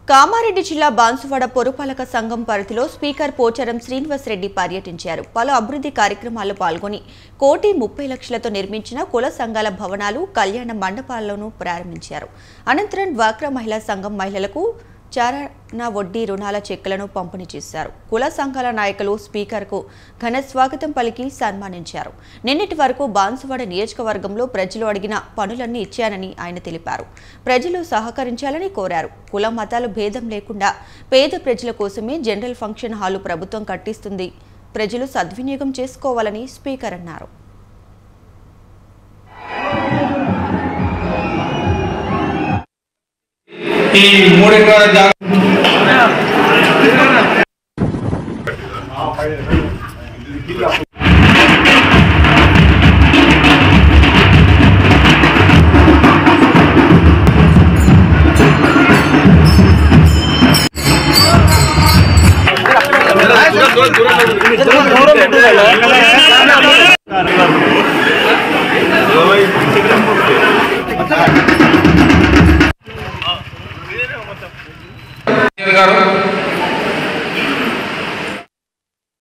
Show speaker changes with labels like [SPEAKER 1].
[SPEAKER 1] కామారెడ్డి జిల్లా బాన్సువాడ పురపాలక సంఘం పరిధిలో స్పీకర్ పోచారం శ్రీనివాస్ రెడ్డి పర్యటించారు. పలు అభివృద్ధి కార్యక్రమాల్లో పాల్గొని 1,30,00,000తో నిర్మించిన కుల సంఘాల భవనాలు, కళ్యాణ మండపాలను ప్రారంభించారు. అనంతరం డ్వాక్రా మహిళా సంఘం మహిళలకు చారణ వడ్డీ రుణాల చెక్కులను పంపిణీ చేశారు. కుల సంఘాల నాయకులు స్పీకర్కు ఘన స్వాగతం పలికి సన్మానించారు. నిన్నటి వరకు బాన్సువాడ నియోజకవర్గంలో ప్రజలు అడిగిన పనులన్నీ ఇచ్చానని ఆయన తెలిపారు. ప్రజలు సహకరించాలని కోరారు. కుల మతాలు భేదం లేకుండా పేద ప్రజల కోసమే జనరల్ ఫంక్షన్ హాలు ప్రభుత్వం కట్టిస్తుంది. ప్రజలు సద్వినియోగం చేసుకోవాలని స్పీకర్ అన్నారు.